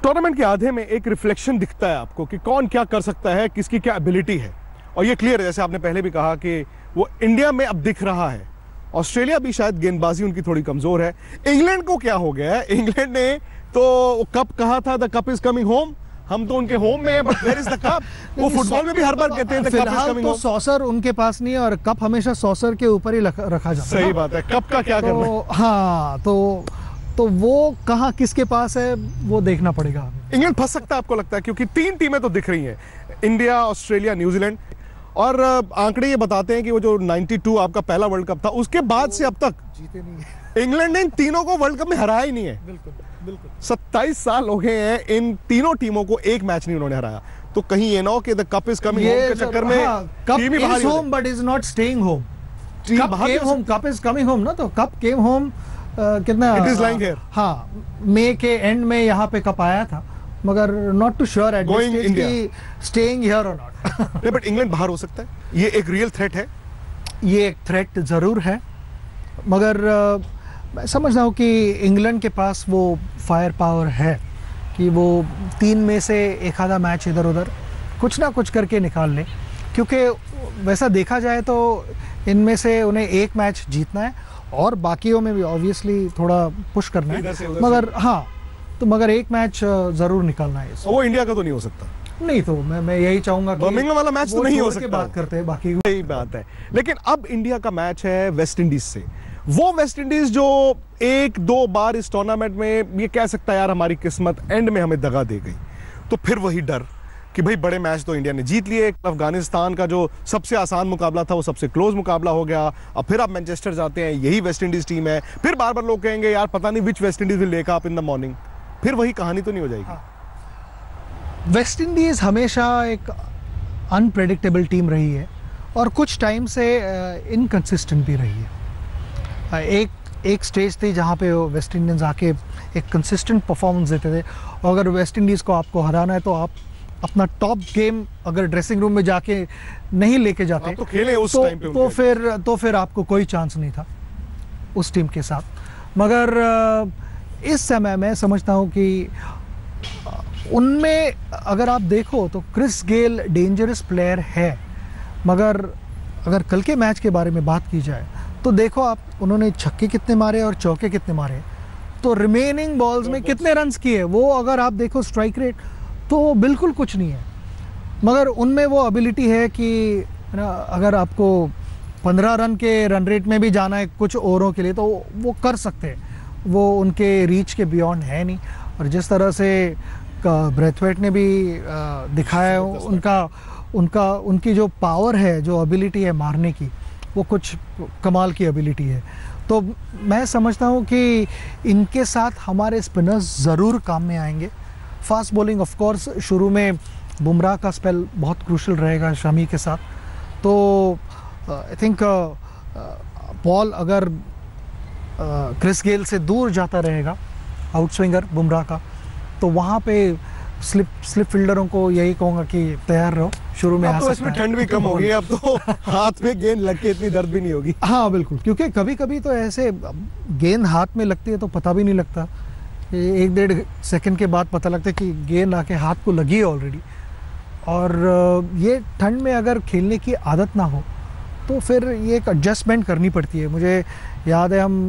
Tournament के आधे में एक रिफ्लेक्शन दिखता है आपको कि कौन क्या कर सकता है, किसकी क्या एबिलिटी है, और ये क्लियर है। जैसे आपने पहले भी कहा कि वो इंडिया में अब दिख रहा है। ऑस्ट्रेलिया भी शायद गेंदबाजी उनकी थोड़ी कमजोर है। इंग्लैंड को क्या हो गया है? इंग्लैंड ने तो कप कहा था, the cup is coming home. हम तो उनके होम में है, but where is the cup? वो फुटबॉल में भी हर बार कहते हैं the cup is coming home. Saucer उनके पास नहीं है और कप हमेशा सॉसर के ऊपर ही रखा जाता है। सही बात है। कप का क्या करना है? हाँ, तो वो कहाँ किसके पास है वो देखना पड़ेगा। इंग्लैंड फंस सकता है आपको लगता है? क्योंकि 3 टीमें तो दिख रही हैं, इंडिया, ऑस्ट्रेलिया, न्यूजीलैंड, और आंकड़े ये बताते हैं कि वो जो 92 आपका पहला वर्ल्ड कप था, उसके बाद से अब तक जीते नहीं है। इंग्लैंड ने इन तीनों को वर्ल्ड कप में हराया ही नहीं है। बिल्कुल बिल्कुल। 27 साल हो गए हैं, इन तीनों टीमों को एक मैच नहीं उन्होंने हराया। तो कहीं ये ना हो कि the cup is coming home के चक्कर में कप टीम ही बाहर is home but is not staying home. Cup is coming home ना, तो कप केम होम कितना इट इज लाइंग हियर। हाँ, मई के एंड में यहाँ पे कप आया था, मगर not too sure at this stage कि स्टेइंग हियर और नॉट। नहीं, बट इंग्लैंड बाहर हो सकता है, ये एक रियल थ्रेट है। ये एक थ्रेट जरूर है, मगर मैं समझता हूँ कि इंग्लैंड के पास वो फायर पावर है कि वो 3 में से एक आधा मैच इधर उधर कुछ ना कुछ करके निकाल ले। क्योंकि वैसा देखा जाए तो इनमें से उन्हें एक मैच जीतना है और बाकियों में भी ऑब्वियसली थोड़ा पुश करना है, मगर हाँ, तो मगर एक मैच जरूर निकालना है। वो इंडिया का तो नहीं हो सकता। नहीं, तो मैं यही चाहूंगा कि बर्मिंघम वाला मैच तो नहीं हो सकता। बात करते हैं बाकी। सही बात है। लेकिन अब इंडिया का मैच है वेस्ट इंडीज से। वो वेस्ट इंडीज जो 1-2 बार इस टूर्नामेंट में ये कह सकता है यार हमारी किस्मत एंड में हमें दगा दे गई, तो फिर वही डर कि भाई बड़े मैच तो इंडिया ने जीत लिए। अफगानिस्तान का जो सबसे आसान मुकाबला था वो सबसे क्लोज मुकाबला हो गया। अब फिर आप मैनचेस्टर जाते हैं, यही वेस्ट इंडीज टीम है। फिर बार बार लोग कहेंगे यार पता नहीं which West Indies will wake up in the morning. फिर वही कहानी तो नहीं हो जाएगी? वेस्ट इंडीज हमेशा एक अनप्रेडिक्टेबल टीम रही है और कुछ टाइम से इनकंसिस्टेंट भी रही है। एक स्टेज थी जहाँ पे वेस्ट इंडीज आके एक कंसिस्टेंट परफॉर्मेंस देते थे, और अगर वेस्ट इंडीज़ को आपको हराना है तो आप अपना टॉप गेम अगर ड्रेसिंग रूम में जाके नहीं लेके जाते तो खेले उस टाइम पे तो फिर आपको कोई चांस नहीं था उस टीम के साथ। मगर इस समय मैं समझता हूँ कि उनमें अगर आप देखो तो क्रिस गेल डेंजरस प्लेयर है, मगर अगर कल के मैच के बारे में बात की जाए तो देखो आप, उन्होंने छक्के कितने मारे और चौके कितने मारे, तो रिमेनिंग बॉल्स में कितने रन्स किए, वो अगर आप देखो स्ट्राइक रेट तो बिल्कुल कुछ नहीं है। मगर उनमें वो एबिलिटी है कि अगर आपको 15 रन के रन रेट में भी जाना है कुछ ओवरों के लिए तो वो कर सकते हैं, वो उनके रीच के बियॉन्ड है नहीं। और जिस तरह से ब्रेथवेट ने भी दिखाया उनकी जो पावर है, जो एबिलिटी है मारने की, वो कुछ कमाल की एबिलिटी है। तो मैं समझता हूँ कि इनके साथ हमारे स्पिनर्स ज़रूर काम में आएंगे। फास्ट बॉलिंग ऑफ कोर्स शुरू में बुमराह का स्पेल बहुत क्रूशल रहेगा शमी के साथ, तो आई थिंक बॉल अगर क्रिस गेल से दूर जाता रहेगा आउट स्विंगर बुमराह का, तो वहाँ पे स्लिप फील्डरों को यही कहूँगा कि तैयार रहो, शुरू में आ सकता है। इसमें ठंड भी कम हो गई, अब तो हाथ में गेंद लग के इतनी दर्द भी नहीं होगी। हाँ बिल्कुल, क्योंकि कभी कभी तो ऐसे गेंद हाथ में लगती है तो पता भी नहीं लगता, 1-1.5 सेकंड के बाद पता लगता है कि गेंद आके हाथ को लगी है ऑलरेडी। और ये ठंड में अगर खेलने की आदत ना हो तो फिर ये एक एडजस्टमेंट करनी पड़ती है। मुझे याद है हम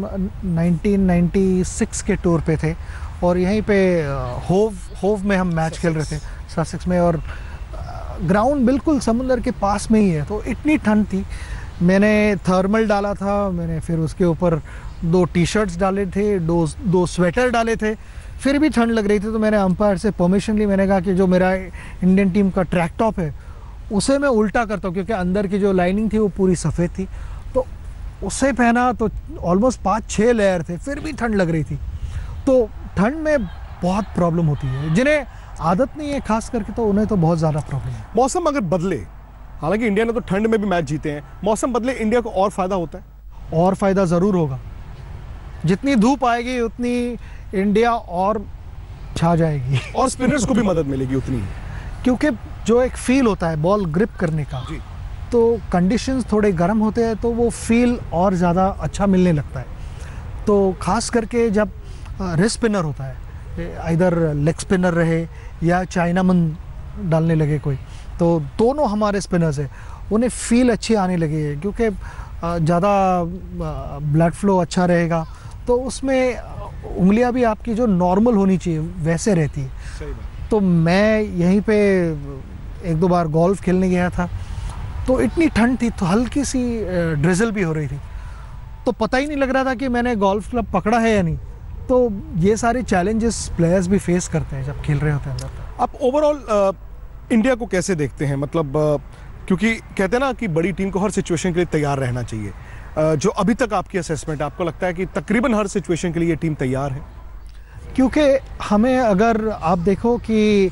1996 के टूर पे थे और यहीं पे होव में हम मैच खेल रहे थे ससेक्स में, और ग्राउंड बिल्कुल समुंदर के पास में ही है, तो इतनी ठंड थी। मैंने थर्मल डाला था, मैंने फिर उसके ऊपर 2 टी-शर्ट्स डाले थे, 2 स्वेटर डाले थे, फिर भी ठंड लग रही थी। तो मैंने अंपायर से परमिशन ली, मैंने कहा कि जो मेरा इंडियन टीम का ट्रैक टॉप है उसे मैं उल्टा करता हूँ, क्योंकि अंदर की जो लाइनिंग थी वो पूरी सफ़ेद थी, तो उसे पहना तो ऑलमोस्ट 5-6 लेयर थे, फिर भी ठंड लग रही थी। तो ठंड में बहुत प्रॉब्लम होती है, जिन्हें आदत नहीं है खास करके, तो उन्हें तो बहुत ज़्यादा प्रॉब्लम है। मौसम अगर बदले, हालांकि इंडिया ने तो ठंड में भी मैच जीते हैं, मौसम बदले इंडिया को और फायदा होता है? और फायदा ज़रूर होगा, जितनी धूप आएगी उतनी इंडिया और छा जाएगी और स्पिनर्स को भी मदद मिलेगी उतनी, क्योंकि जो एक फील होता है बॉल ग्रिप करने का, तो कंडीशंस थोड़े गर्म होते हैं तो वो फील और ज़्यादा अच्छा मिलने लगता है। तो खास करके जब रिस्ट स्पिनर होता है इधर लेग स्पिनर रहे या चाइनामन डालने लगे कोई, तो दोनों हमारे स्पिनर्स है, उन्हें फील अच्छी आने लगी है क्योंकि ज़्यादा ब्लड फ्लो अच्छा रहेगा, तो उसमें उंगलियां भी आपकी जो नॉर्मल होनी चाहिए वैसे रहती है। सही बात। तो मैं यहीं पे एक दो बार गोल्फ खेलने गया था, तो इतनी ठंड थी, तो हल्की सी ड्रिजल भी हो रही थी, तो पता ही नहीं लग रहा था कि मैंने गोल्फ क्लब पकड़ा है या नहीं। तो ये सारे चैलेंजेस प्लेयर्स भी फेस करते हैं जब खेल रहे होते हैं अंदर। आप ओवरऑल इंडिया को कैसे देखते हैं, मतलब क्योंकि कहते हैं ना कि बड़ी टीम को हर सिचुएशन के लिए तैयार रहना चाहिए, जो अभी तक आपकी असेसमेंट है, आपको लगता है कि तकरीबन हर सिचुएशन के लिए ये टीम तैयार है? क्योंकि हमें, अगर आप देखो कि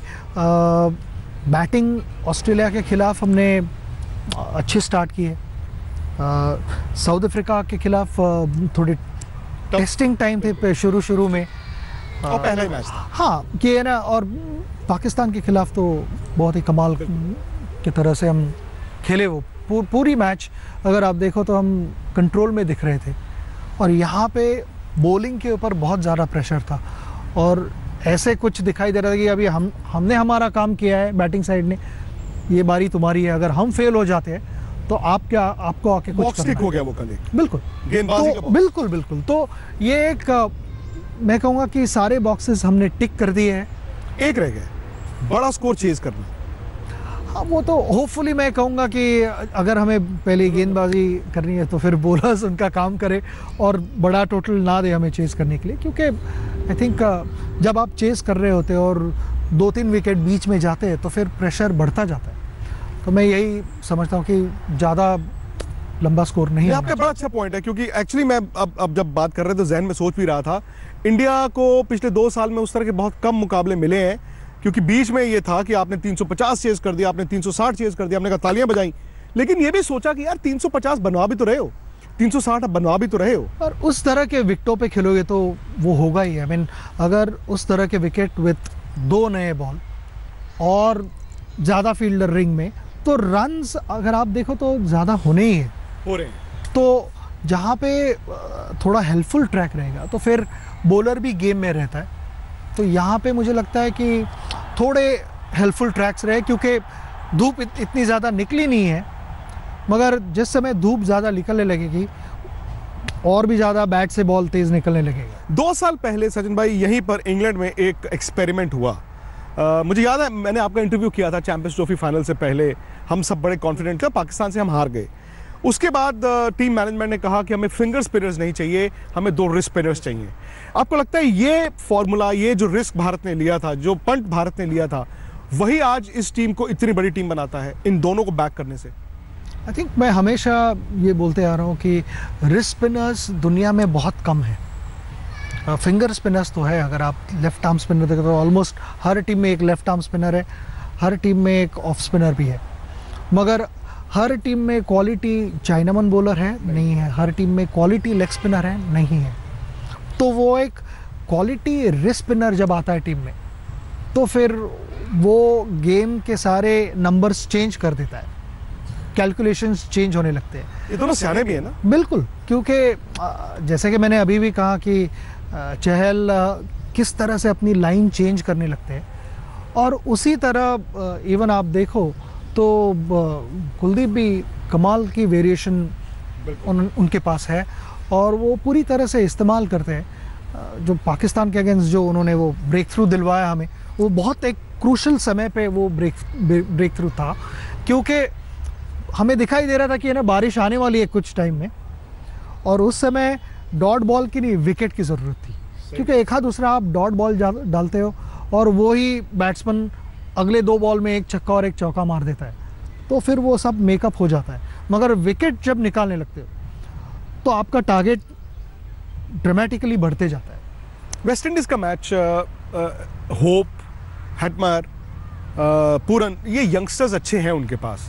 बैटिंग ऑस्ट्रेलिया के खिलाफ हमने अच्छी स्टार्ट की है, साउथ अफ्रीका के खिलाफ थोड़ी टेस्टिंग टाइम थे शुरू में, और पहला ही मैच था। हाँ ये है ना, और पाकिस्तान के खिलाफ तो बहुत ही कमाल की तरह से हम खेले, वो पूरी मैच अगर आप देखो तो हम कंट्रोल में दिख रहे थे, और यहाँ पे बॉलिंग के ऊपर बहुत ज़्यादा प्रेशर था, और ऐसे कुछ दिखाई दे रहा था कि अभी हमने हमारा काम किया है, बैटिंग साइड ने, ये बारी तुम्हारी है, अगर हम फेल हो जाते हैं तो आपको आके कुछ बॉक्स टिक हो गया वो कल एक। बिल्कुल गेंदबाजी तो का बिल्कुल तो ये एक मैं कहूँगा कि सारे बॉक्सेस हमने टिक कर दिए हैं। एक रह गया बड़ा स्कोर चेज करना। हाँ वो तो होपफुली मैं कहूँगा कि अगर हमें पहले गेंदबाजी करनी है तो फिर बॉलर्स उनका काम करे और बड़ा टोटल ना दे हमें चेस करने के लिए, क्योंकि आई थिंक जब आप चेस कर रहे होते हैं और 2-3 विकेट बीच में जाते हैं तो फिर प्रेशर बढ़ता जाता है। तो मैं यही समझता हूँ कि ज़्यादा लंबा स्कोर नहीं है। आपका बड़ा अच्छा पॉइंट है, क्योंकि एक्चुअली मैं अब जब बात कर रहे थे तो जहन में सोच भी रहा था, इंडिया को पिछले 2 साल में उस तरह के बहुत कम मुकाबले मिले हैं, क्योंकि बीच में ये था कि आपने 350 चेज कर दिया, आपने 360 चेज कर दिया, आपने कहा तालियां बजाई, लेकिन ये भी सोचा कि यार 350 बनवा भी तो रहे हो, 360 अब बनवा भी तो रहे हो। और उस तरह के विकेटों पे खेलोगे तो वो होगा ही। आई मीन अगर उस तरह के विकेट विथ 2 नए बॉल और ज़्यादा फील्डर रिंग में, तो रन्स अगर आप देखो तो ज़्यादा होने ही है, हो रहे हैं। तो जहाँ पे थोड़ा हेल्पफुल ट्रैक रहेगा तो फिर बॉलर भी गेम में रहता है। तो यहाँ पे मुझे लगता है कि थोड़े हेल्पफुल ट्रैक्स रहे, क्योंकि धूप इतनी ज़्यादा निकली नहीं है, मगर जिस समय धूप ज़्यादा निकलने लगेगी और भी ज़्यादा बैट से बॉल तेज़ निकलने लगेगा। 2 साल पहले सचिन भाई यहीं पर इंग्लैंड में एक एक्सपेरिमेंट हुआ। मुझे याद है मैंने आपका इंटरव्यू किया था चैंपियंस ट्रॉफी फाइनल से पहले, हम सब बड़े कॉन्फिडेंट थे, पाकिस्तान से हम हार गए। उसके बाद टीम मैनेजमेंट ने कहा कि हमें फिंगर स्पिनर्स नहीं चाहिए, हमें 2 रिस्ट स्पिनर्स चाहिए। आपको लगता है ये फॉर्मूला, ये जो रिस्क भारत ने लिया था, जो पंट भारत ने लिया था, वही आज इस टीम को इतनी बड़ी टीम बनाता है, इन दोनों को बैक करने से? आई थिंक मैं हमेशा ये बोलते आ रहा हूँ कि रिस्ट स्पिनर्स दुनिया में बहुत कम है। फिंगर स्पिनर्स तो है, अगर आप लेफ्ट आर्म स्पिनर देखो तो ऑलमोस्ट हर टीम में एक लेफ्ट आर्म स्पिनर है, हर टीम में एक ऑफ स्पिनर भी है, मगर हर टीम में क्वालिटी चाइनामन बॉलर है नहीं है, हर टीम में क्वालिटी लेग स्पिनर है नहीं है। तो वो एक क्वालिटी रिस्ट स्पिनर जब आता है टीम में तो फिर वो गेम के सारे नंबर्स चेंज कर देता है, कैलकुलेशंस चेंज होने लगते हैं। ये दोनों सियाने भी है ना? बिल्कुल, क्योंकि जैसे कि मैंने अभी भी कहा कि चहल किस तरह से अपनी लाइन चेंज करने लगते हैं, और उसी तरह इवन आप देखो तो कुलदीप भी कमाल की वेरिएशन उनके पास है, और वो पूरी तरह से इस्तेमाल करते हैं। जो पाकिस्तान के अगेंस्ट जो उन्होंने वो ब्रेक थ्रू दिलवाया हमें, वो बहुत एक क्रूशल समय पे वो ब्रेक थ्रू था, क्योंकि हमें दिखाई दे रहा था कि ना बारिश आने वाली है कुछ टाइम में, और उस समय डॉट बॉल की नहीं विकेट की ज़रूरत थी, क्योंकि एक हाथ दूसरा आप डॉट बॉल डालते हो और वो ही बैट्समैन अगले 2 बॉल में एक छक्का और एक चौका मार देता है, तो फिर वो सब मेकअप हो जाता है। मगर विकेट जब निकालने लगते हो तो आपका टारगेट ड्रामेटिकली बढ़ते जाता है। वेस्ट इंडीज़ का मैच, होप, हेटमायर, पूरन, ये यंगस्टर्स अच्छे हैं उनके पास।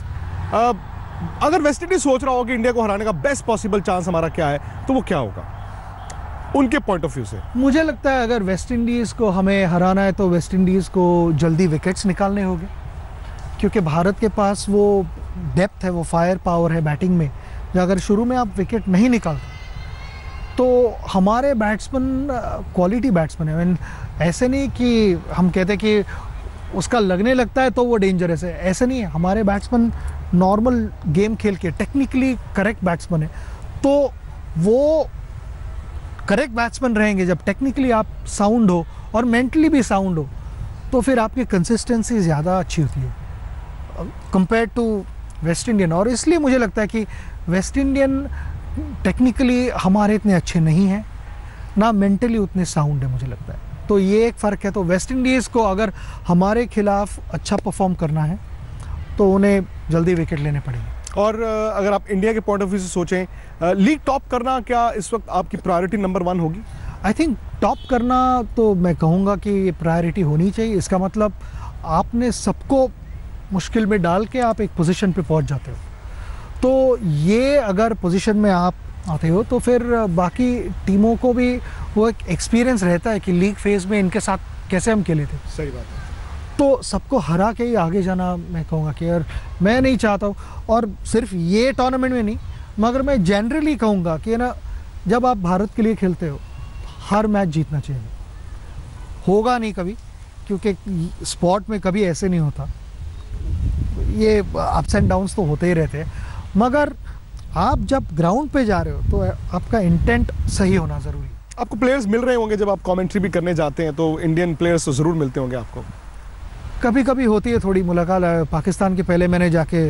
अगर वेस्ट इंडीज सोच रहा हो कि इंडिया को हराने का बेस्ट पॉसिबल चांस हमारा क्या है, तो वो क्या होगा उनके पॉइंट ऑफ व्यू से? मुझे लगता है अगर वेस्ट इंडीज़ को हमें हराना है तो वेस्ट इंडीज़ को जल्दी विकेट्स निकालने होंगे, क्योंकि भारत के पास वो डेप्थ है, वो फायर पावर है बैटिंग में। जो अगर शुरू में आप विकेट नहीं निकालते तो हमारे बैट्समैन क्वालिटी बैट्समैन है। ऐसे नहीं कि हम कहते कि उसका लगने लगता है तो वो डेंजरस है, ऐसे नहीं है। हमारे बैट्समैन नॉर्मल गेम खेल के टेक्निकली करेक्ट बैट्समैन है। तो वो करेक्ट बैट्समैन रहेंगे जब टेक्निकली आप साउंड हो और मेंटली भी साउंड हो, तो फिर आपकी कंसिस्टेंसी ज़्यादा अच्छी होती है कंपेयर टू वेस्ट इंडियन। और इसलिए मुझे लगता है कि वेस्ट इंडियन टेक्निकली हमारे इतने अच्छे नहीं हैं, ना मेंटली उतने साउंड है मुझे लगता है। तो ये एक फ़र्क है। तो वेस्ट इंडीज़ को अगर हमारे खिलाफ अच्छा परफॉर्म करना है तो उन्हें जल्दी विकेट लेने पड़ेंगे। और अगर आप इंडिया के पॉइंट ऑफ व्यू से सोचें, लीग टॉप करना क्या इस वक्त आपकी प्रायोरिटी नंबर 1 होगी? आई थिंक टॉप करना तो मैं कहूँगा कि ये प्रायोरिटी होनी चाहिए। इसका मतलब आपने सबको मुश्किल में डाल के आप एक पोजीशन पे पहुँच जाते हो। तो ये अगर पोजीशन में आप आते हो तो फिर बाकी टीमों को भी वो एक एक्सपीरियंस रहता है कि लीग फेज में इनके साथ कैसे हम खेले थे। सही बात है। तो सबको हरा के ही आगे जाना मैं कहूँगा कि यार मैं नहीं चाहता हूँ। और सिर्फ ये टूर्नामेंट में नहीं, मगर मैं जनरली कहूँगा कि ना, जब आप भारत के लिए खेलते हो हर मैच जीतना चाहिए। होगा नहीं कभी, क्योंकि स्पोर्ट में कभी ऐसे नहीं होता, ये अप्स एंड डाउन्स तो होते ही रहते हैं। मगर आप जब ग्राउंड पे जा रहे हो तो आपका इंटेंट सही होना ज़रूरी है। आपको प्लेयर्स मिल रहे होंगे जब आप कमेंट्री भी करने जाते हैं, तो इंडियन प्लेयर्स तो ज़रूर मिलते होंगे आपको? कभी कभी होती है थोड़ी मुलाकात। पाकिस्तान के पहले मैंने जाके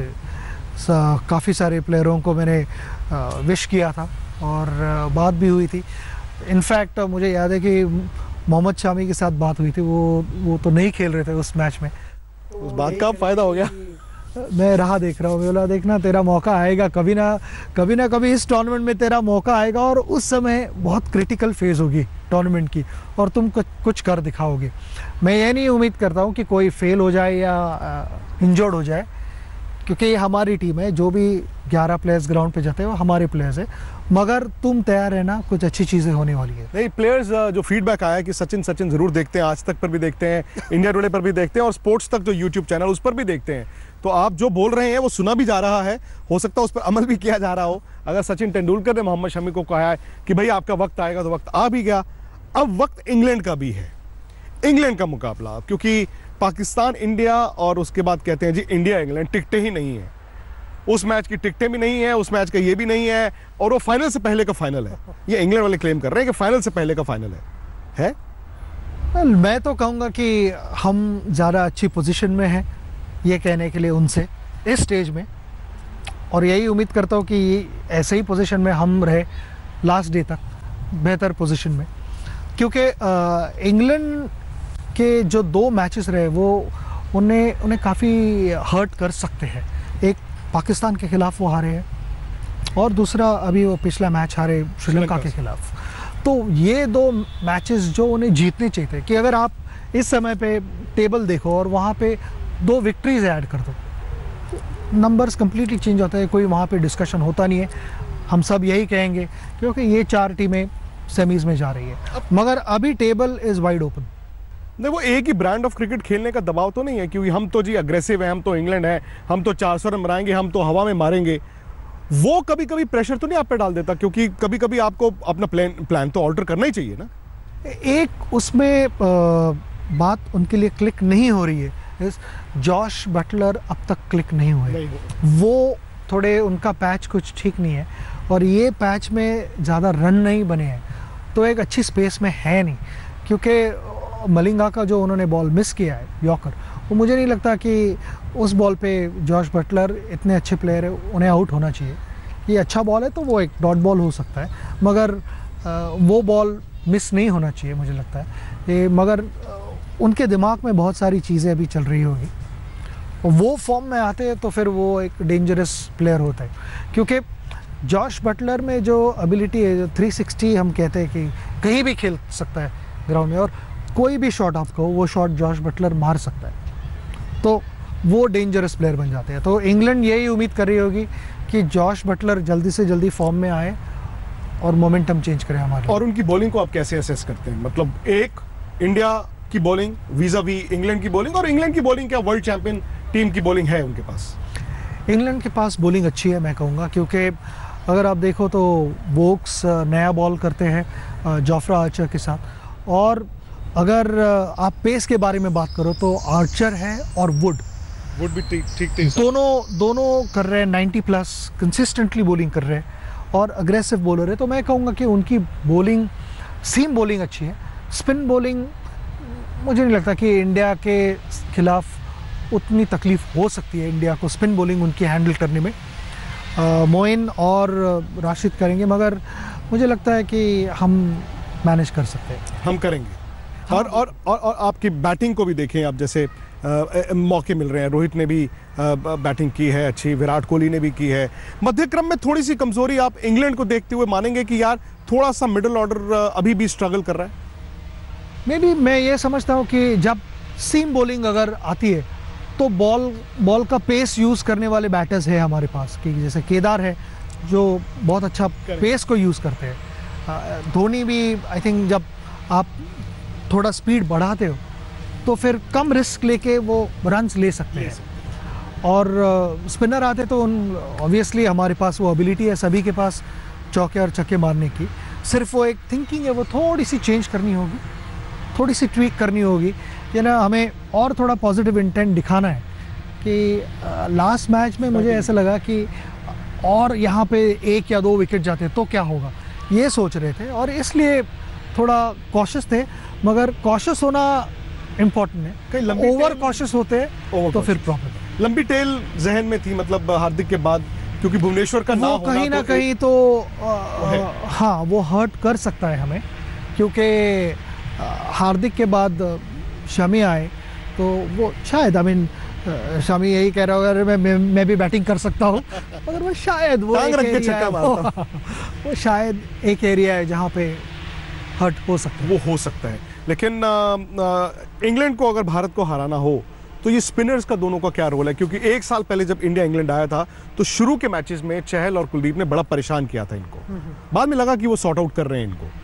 काफ़ी सारे प्लेयरों को मैंने विश किया था और बात भी हुई थी। इनफैक्ट मुझे याद है कि मोहम्मद शामी के साथ बात हुई थी। वो तो नहीं खेल रहे थे उस मैच में। उस बात का फ़ायदा हो गया। मैं राह देख रहा हूँ, बोला देखना तेरा मौका आएगा, कभी ना कभी इस टूर्नामेंट में तेरा मौका आएगा और उस समय बहुत क्रिटिकल फेज़ होगी टूर्नामेंट की और तुम कुछ कर दिखाओगे। मैं ये नहीं उम्मीद करता हूँ कि कोई फेल हो जाए या इंजर्ड हो जाए, क्योंकि ये हमारी टीम है। जो भी 11 प्लेयर्स ग्राउंड पे जाते हैं वो हमारे प्लेयर्स हैं। मगर तुम तैयार रहना, कुछ अच्छी चीज़ें होने वाली है। नहीं, प्लेयर्स जो फीडबैक आया कि सचिन ज़रूर देखते हैं, आज तक पर भी देखते हैं, इंडिया टुडे पर भी देखते हैं और स्पोर्ट्स तक जो यूट्यूब चैनल उस पर भी देखते हैं। तो आप जो बोल रहे हैं वो सुना भी जा रहा है, हो सकता है उस पर अमल भी किया जा रहा हो। अगर सचिन तेंदुलकर ने मोहम्मद शमी को कहा है कि भाई आपका वक्त आएगा, तो वक्त आ भी गया। अब वक्त इंग्लैंड का भी है, इंग्लैंड का मुकाबला, क्योंकि पाकिस्तान इंडिया और उसके बाद कहते हैं जी इंडिया इंग्लैंड टिकटें ही नहीं है। उस मैच की टिकटें भी नहीं है, उस मैच का ये भी नहीं है, और वो फाइनल से पहले का फाइनल है। ये इंग्लैंड वाले क्लेम कर रहे हैं कि फाइनल से पहले का फाइनल है? मैं तो कहूँगा कि हम ज़्यादा अच्छी पोजीशन में हैं ये कहने के लिए उनसे इस स्टेज में, और यही उम्मीद करता हूँ कि ऐसे ही पोजीशन में हम रहे लास्ट डे तक, बेहतर पोजीशन में। क्योंकि इंग्लैंड के जो 2 मैचेस रहे वो उन्हें काफ़ी हर्ट कर सकते हैं। एक पाकिस्तान के खिलाफ वो हारे हैं और दूसरा अभी वो पिछला मैच हारे श्रीलंका के खिलाफ। तो ये 2 मैचेस जो उन्हें जीतने चाहिए थे, कि अगर आप इस समय पे टेबल देखो और वहाँ पे 2 विक्ट्रीज ऐड कर दो, नंबर्स कंप्लीटली चेंज होता है। कोई वहाँ पे डिस्कशन होता नहीं है। हम सब यही कहेंगे क्योंकि ये 4 टीमें सेमीज में जा रही है, मगर अभी टेबल इज़ वाइड ओपन। नहीं, वो एक ही ब्रांड ऑफ क्रिकेट खेलने का दबाव तो नहीं है, क्योंकि हम तो जी अग्रेसिव हैं, हम तो इंग्लैंड है, हम तो 400 रन बनाएंगे, हम तो हवा में मारेंगे। वो कभी कभी प्रेशर तो नहीं आप पे डाल देता? क्योंकि कभी कभी आपको अपना प्लान तो ऑल्टर करना ही चाहिए ना। एक उसमें बात उनके लिए क्लिक नहीं हो रही है। जॉश बटलर अब तक क्लिक नहीं हुए। वो थोड़े, उनका पैच कुछ ठीक नहीं है और ये पैच में ज़्यादा रन नहीं बने हैं, तो एक अच्छी स्पेस में है नहीं। क्योंकि मलिंगा का जो उन्होंने बॉल मिस किया है यॉर्कर, वो मुझे नहीं लगता कि उस बॉल पे जॉश बटलर इतने अच्छे प्लेयर है, उन्हें आउट होना चाहिए। ये अच्छा बॉल है तो वो एक डॉट बॉल हो सकता है, मगर वो बॉल मिस नहीं होना चाहिए मुझे लगता है। मगर उनके दिमाग में बहुत सारी चीज़ें अभी चल रही होगी। वो फॉर्म में आते हैं तो फिर वो एक डेंजरस प्लेयर होता है। क्योंकि जॉश बटलर में जो एबिलिटी है, जो 360 हम कहते हैं कि कहीं भी खेल सकता है ग्राउंड में, और कोई भी शॉट आप कहो वो शॉट जॉश बटलर मार सकता है, तो वो डेंजरस प्लेयर बन जाते हैं। तो इंग्लैंड यही उम्मीद कर रही होगी कि जॉश बटलर जल्दी से जल्दी फॉर्म में आए और मोमेंटम चेंज करें हमारे। और उनकी बॉलिंग को आप कैसे असेस करते हैं? मतलब एक इंडिया की बॉलिंग वीज़ा-वी इंग्लैंड की बॉलिंग, और इंग्लैंड की बॉलिंग क्या वर्ल्ड चैंपियन टीम की बॉलिंग है उनके पास? इंग्लैंड के पास बॉलिंग अच्छी है मैं कहूँगा, क्योंकि अगर आप देखो तो वोक्स नया बॉल करते हैं जोफ्रा आर्चर के साथ, और अगर आप पेस के बारे में बात करो तो आर्चर है और वुड भी ठीक दोनों कर रहे हैं 90+ कंसिस्टेंटली बॉलिंग कर रहे हैं और अग्रेसिव बॉलर है। तो मैं कहूँगा कि उनकी बॉलिंग, सीम बॉलिंग अच्छी है। स्पिन बॉलिंग मुझे नहीं लगता कि इंडिया के खिलाफ उतनी तकलीफ हो सकती है इंडिया को स्पिन बॉलिंग उनकी हैंडल करने में। मोइन और राशिद करेंगे, मगर मुझे लगता है कि हम मैनेज कर सकते हैं। हम करेंगे। और आपकी बैटिंग को भी देखें आप, जैसे मौके मिल रहे हैं। रोहित ने भी बैटिंग की है अच्छी, विराट कोहली ने भी की है। मध्यक्रम में थोड़ी सी कमजोरी आप इंग्लैंड को देखते हुए मानेंगे कि यार थोड़ा सा मिडिल ऑर्डर अभी भी स्ट्रगल कर रहा है? मे बी मैं ये समझता हूँ कि जब सीम बॉलिंग अगर आती है तो बॉल का पेस यूज़ करने वाले बैटर्स है हमारे पास, कि जैसे केदार है जो बहुत अच्छा पेस को यूज़ करते हैं। धोनी भी आई थिंक जब आप थोड़ा स्पीड बढ़ाते हो तो फिर कम रिस्क लेके वो रन्स ले सकते हैं। और स्पिनर आते तो ऑब्वियसली हमारे पास वो एबिलिटी है सभी के पास चौके और छक्के मारने की। सिर्फ वो एक थिंकिंग है, वो थोड़ी सी चेंज करनी होगी, थोड़ी सी ट्वीक करनी होगी, ये ना हमें और थोड़ा पॉजिटिव इंटेंट दिखाना है। कि लास्ट मैच में मुझे ऐसा लगा कि और यहाँ पे 1 या 2 विकेट जाते तो क्या होगा, ये सोच रहे थे और इसलिए थोड़ा कॉशियस थे। मगर कॉशियस होना इम्पोर्टेंट है, कहीं ओवर कॉशियस होते तो फिर प्रॉब्लम। लंबी टेल जहन में थी, मतलब हार्दिक के बाद, क्योंकि भुवनेश्वर का ना होना कहीं ना कहीं तो हाँ वो हर्ट कर सकता है हमें, क्योंकि हार्दिक के बाद शमी आए तो वो शायद शमी यही कह रहा होगा अरे मैं भी बैटिंग कर सकता हूँ, मगर वो शायद वो शायद एक एरिया है जहाँ पे हर्ट हो सकता है, वो हो सकता है। लेकिन इंग्लैंड को अगर भारत को हराना हो तो ये स्पिनर्स का दोनों का क्या रोल है? क्योंकि 1 साल पहले जब इंडिया इंग्लैंड आया था तो शुरू के मैचेस में चहल और कुलदीप ने बड़ा परेशान किया था इनको, बाद में लगा कि वो सॉर्ट आउट कर रहे हैं इनको।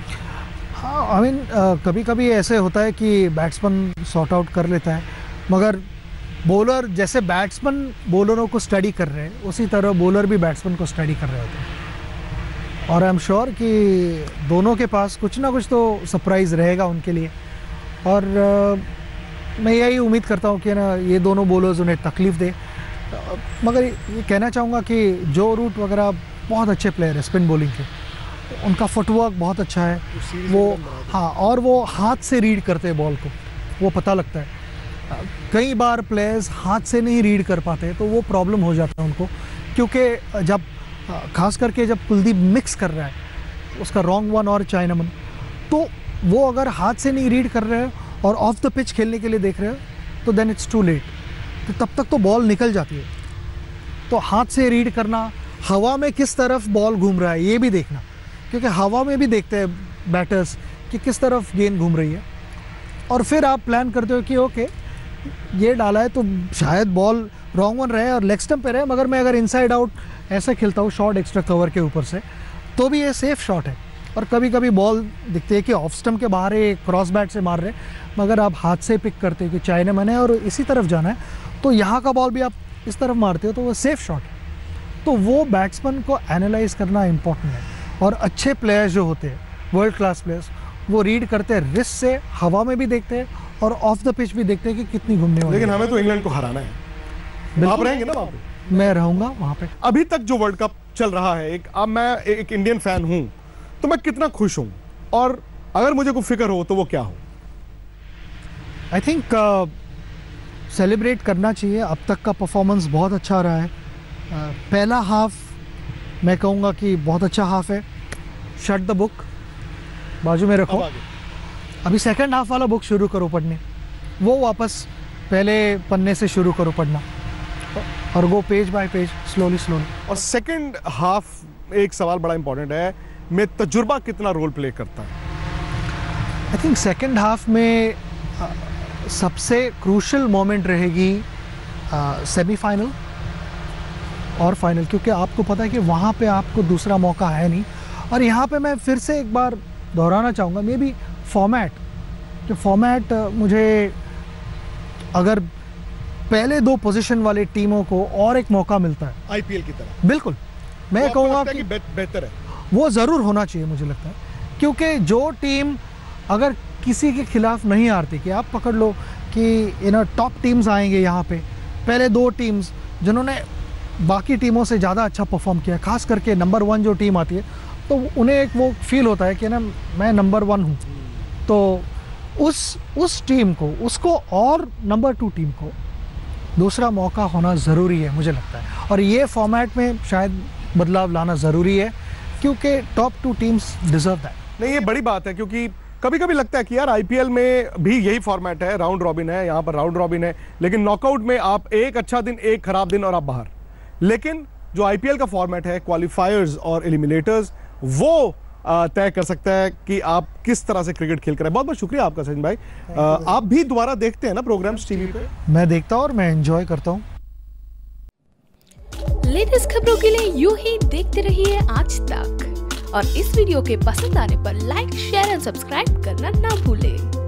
हाँ कभी कभी ऐसे होता है कि बैट्समैन सॉर्ट आउट कर लेता है, मगर बॉलर जैसे बैट्समैन बॉलरों को स्टडी कर रहे हैं उसी तरह बॉलर भी बैट्समैन को स्टडी कर रहे होते हैं। और आई एम श्योर कि दोनों के पास कुछ ना कुछ तो सरप्राइज़ रहेगा उनके लिए। और मैं यही उम्मीद करता हूँ कि ना ये दोनों बॉलर्स उन्हें तकलीफ़ दे। मगर ये कहना चाहूँगा कि जो रूट वगैरह बहुत अच्छे प्लेयर है स्पिन बॉलिंग के, उनका फुटवर्क बहुत अच्छा है वो। हाँ, और वो हाथ से रीड करते हैं बॉल को, वो पता लगता है। कई बार प्लेयर्स हाथ से नहीं रीड कर पाते तो वो प्रॉब्लम हो जाता है उनको, क्योंकि जब खास करके जब कुलदीप मिक्स कर रहा है उसका रॉन्ग वन और चाइनामन, तो वो अगर हाथ से नहीं रीड कर रहे हो और ऑफ द पिच खेलने के लिए देख रहे हो तो देन इट्स टू लेट, तो तब तक तो बॉल निकल जाती है। तो हाथ से रीड करना, हवा में किस तरफ बॉल घूम रहा है ये भी देखना, क्योंकि हवा में भी देखते हैं बैटर्स कि किस तरफ गेंद घूम रही है, और फिर आप प्लान करते हो कि ओके ये डाला है तो शायद बॉल रॉन्ग वन रहे और लेग स्टंप पे रहे, मगर मैं अगर इनसाइड आउट ऐसा खेलता हूँ शॉट एक्स्ट्रा कवर के ऊपर से तो भी ये सेफ शॉट है। और कभी कभी बॉल दिखते है कि ऑफ स्टंप के बाहर है, क्रॉस बैट से मार रहे, मगर आप हाथ से पिक करते हो कि चाइनामैन है और इसी तरफ जाना है, तो यहाँ का बॉल भी आप इस तरफ मारते हो तो वो सेफ शॉट है। तो वो बैट्समैन को एनालाइज करना इम्पोर्टेंट है। और अच्छे प्लेयर्स जो होते हैं, वर्ल्ड क्लास प्लेयर्स, वो रीड करते हैं रिस्ट से, हवा में भी देखते हैं और ऑफ द पिच भी देखते हैं कि कितनी घूमने वाली। लेकिन हमें तो इंग्लैंड को हराना है, आप रहेंगे ना वहाँ पे? मैं रहूंगा वहाँ पे। अभी तक जो वर्ल्ड कप चल रहा है, अब मैं एक इंडियन फैन हूँ तो मैं कितना खुश हूँ, और अगर मुझे कोई फिक्र हो तो वो क्या हो? आई थिंक सेलिब्रेट करना चाहिए। अब तक का परफॉर्मेंस बहुत अच्छा रहा है। पहला हाफ मैं कहूँगा कि बहुत अच्छा हाफ है। शट द बुक बाजू में रखो, अभी सेकंड हाफ वाला बुक शुरू करो पढ़ने, वो वापस पहले पन्ने से शुरू करो पढ़ना और go page by page slowly. और सेकंड हाफ एक सवाल बड़ा इंपॉर्टेंट है, में तजुर्बा कितना रोल प्ले करता है? आई थिंक सेकंड हाफ में सबसे क्रूशल मोमेंट रहेगी सेमीफाइनल और फाइनल, क्योंकि आपको पता है कि वहाँ पे आपको दूसरा मौका है नहीं। और यहाँ पे मैं फिर से एक बार दोहराना चाहूँगा, मे बी फॉर्मेट मुझे अगर पहले 2 पोजीशन वाले टीमों को और एक मौका मिलता है आईपीएल की तरह, बिल्कुल मैं कहूँगा कि बेहतर है, वो ज़रूर होना चाहिए मुझे लगता है, क्योंकि जो टीम अगर किसी के खिलाफ नहीं हारती, कि आप पकड़ लो कि टॉप टीम्स आएंगे यहाँ पे, पहले 2 टीम्स जिन्होंने बाकी टीमों से ज़्यादा अच्छा परफॉर्म किया, खास करके नंबर 1 जो टीम आती है, तो उन्हें एक वो फील होता है कि ना मैं नंबर 1 हूँ, तो उस टीम को, उसको और नंबर 2 टीम को दूसरा मौका होना ज़रूरी है मुझे लगता है। और ये फॉर्मेट में शायद बदलाव लाना ज़रूरी है, क्योंकि टॉप 2 टीम्स डिजर्व दैट। नहीं, ये बड़ी बात है, क्योंकि कभी कभी लगता है कि यार आईपीएल में भी यही फॉर्मेट है, राउंड रॉबिन है, यहाँ पर राउंड रॉबिन है, लेकिन नॉकआउट में आप एक अच्छा दिन, एक खराब दिन और आप बाहर। लेकिन जो आईपीएल का फॉर्मेट है, क्वालिफायर्स और एलिमिनेटर्स, वो तय कर सकता है कि आप किस तरह से क्रिकेट खेल कर रहे हैं। बहुत बहुत शुक्रिया आपका सचिन भाई। आप भी दोबारा देखते हैं ना प्रोग्राम्स टीवी पे? मैं देखता हूँ और मैं एंजॉय करता हूँ। लेटेस्ट खबरों के लिए यूं ही देखते रहिए आज तक, और इस वीडियो के पसंद आने पर लाइक, शेयर एंड सब्सक्राइब करना ना भूलें।